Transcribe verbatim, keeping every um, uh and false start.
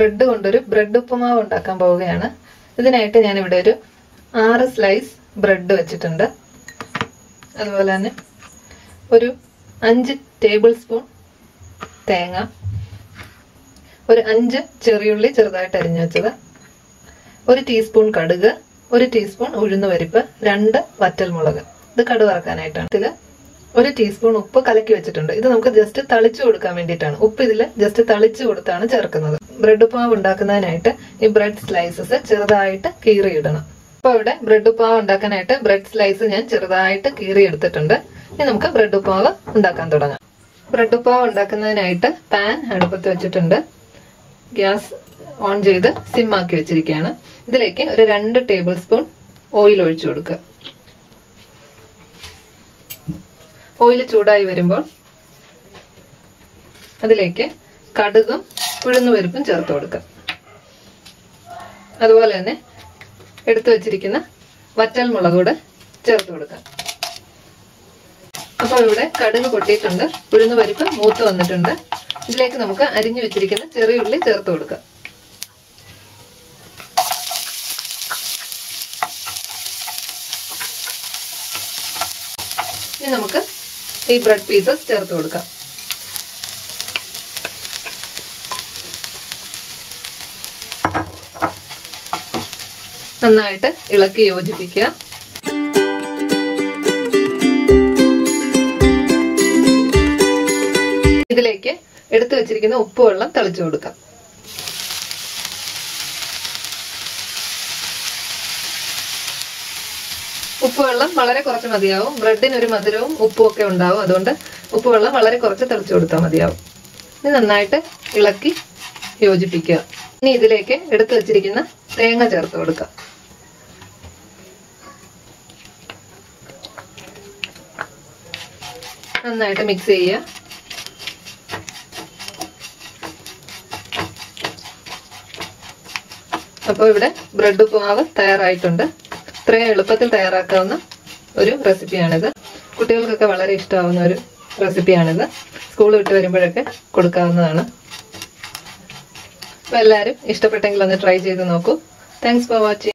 Bread കൊണ്ടൊരു bread ഉപ്പുമാവ് ഉണ്ടാക്കാൻ പോവുകയാണ്. ഇതിനായിട്ട് ഞാൻ ഇവിടെ ഒരു ആറ് സ്ലൈസ് ബ്രെഡ് വെച്ചിട്ടുണ്ട്. അതുപോലെ തന്നെ ഒരു അഞ്ച് ടേബിൾ സ്പൂൺ തേങ്ങ, ഒരു അഞ്ച് ചെറിയുള്ളി ചെറുതായിട്ട് അരിഞ്ഞു വെച്ചത്, ഒരു ടീസ്പൂൺ കടുക്, ഒരു ടീസ്പൂൺ ഉഴുന്നുപരിപ്പ്, രണ്ട് വറ്റൽമുളക്. ഇത് കടുക് വറക്കാനായിട്ടാണ്. ഇതിൽ ഒരു ടീസ്പൂൺ ഉപ്പ് കലക്കി വെച്ചിട്ടുണ്ട്. ഇത് നമുക്ക് ജസ്റ്റ് തളിച്ചു കൊടുക്കാൻ വേണ്ടിയിട്ടാണ്. ഉപ്പ് ഇതിൽ ജസ്റ്റ് തളിച്ചു കൊടുത്താണ് ചേർക്കുന്നത്. ബ്രെഡ് ഉപ്പുമാവ് ഉണ്ടാക്കുന്നതിനായിട്ട് ഈ ബ്രെഡ് സ്ലൈസസ് ചെറുതായിട്ട് കീറിയിടണം. അപ്പോൾ ഇവിടെ ബ്രെഡ് ഉപ്പുമാവ് ഉണ്ടാക്കാനായിട്ട് ബ്രെഡ് സ്ലൈസ് ഞാൻ ചെറുതായിട്ട് കീറി എടുത്തിട്ടുണ്ട്. ഇനി നമുക്ക് ബ്രെഡ് ഉപ്പുമാവ് ഉണ്ടാക്കാൻ തുടങ്ങാം. ബ്രെഡ് ഉപ്പുമാവ് ഉണ്ടാക്കുന്നതിനായിട്ട് പാൻ അടുപ്പത്ത് വെച്ചിട്ടുണ്ട്. ഗ്യാസ് ഓൺ ചെയ്ത് സിം ആക്കി വെച്ചിരിക്കുകയാണ്. ഇതിലേക്ക് ഒരു രണ്ട് ടേബിൾ സ്പൂൺ ഓയിൽ ഒഴിച്ചു കൊടുക്കുക. ഓയിൽ ചൂടായി വരുമ്പോൾ അതിലേക്ക് കടുകും ഉഴുന്നുപരിപ്പും ചേർത്ത് കൊടുക്കുക. അതുപോലെ തന്നെ എടുത്തു വെച്ചിരിക്കുന്ന വറ്റൽമുളക് കൂടെ ചേർത്ത് കൊടുക്കുക. അപ്പോൾ ഇവിടെ കടുക് പൊട്ടിയിട്ടുണ്ട്, ഉഴുന്നുപരിപ്പ് മൂത്ത് വന്നിട്ടുണ്ട്. ഇതിലേക്ക് നമുക്ക് അരിഞ്ഞു വെച്ചിരിക്കുന്ന ചെറിയ ഉള്ളി ചേർത്ത് കൊടുക്കുക. ഇനി നമുക്ക് ഈ ബ്രെഡ് പീസസ് ചേർത്ത് കൊടുക്കാം. നന്നായിട്ട് ഇളക്കി യോജിപ്പിക്കുക. ഇതിലേക്ക് എടുത്തു വെച്ചിരിക്കുന്ന ഉപ്പ് വെള്ളം തളിച്ചു കൊടുക്കാം. ഉപ്പ് വെള്ളം വളരെ കുറച്ച് മതിയാവും. ബ്രെഡിന് ഒരു മധുരവും ഉപ്പും ഒക്കെ ഉണ്ടാവും. അതുകൊണ്ട് ഉപ്പ് വെള്ളം വളരെ കുറച്ച് തളിച്ചു കൊടുത്താൽ മതിയാവും. ഇനി നന്നായിട്ട് ഇളക്കി യോജിപ്പിക്കുക. ഇനി ഇതിലേക്ക് എടുത്തു വെച്ചിരിക്കുന്ന തേങ്ങ ചേർത്ത് കൊടുക്കാം. നന്നായിട്ട് മിക്സ് ചെയ്യുക. അപ്പോൾ ഇവിടെ ബ്രെഡ് ഉപ്പുമാവ് തയ്യാറായിട്ടുണ്ട്. ഇത്രയും എളുപ്പത്തിൽ തയ്യാറാക്കാവുന്ന ഒരു റെസിപ്പിയാണിത്. കുട്ടികൾക്കൊക്കെ വളരെ ഇഷ്ടമാവുന്ന ഒരു റെസിപ്പിയാണിത്. സ്കൂൾ വിട്ട് വരുമ്പോഴൊക്കെ കൊടുക്കാവുന്നതാണ്. അപ്പോൾ എല്ലാവരും ഇഷ്ടപ്പെട്ടെങ്കിൽ ഒന്ന് ട്രൈ ചെയ്ത് നോക്കൂ. Thanks for watching.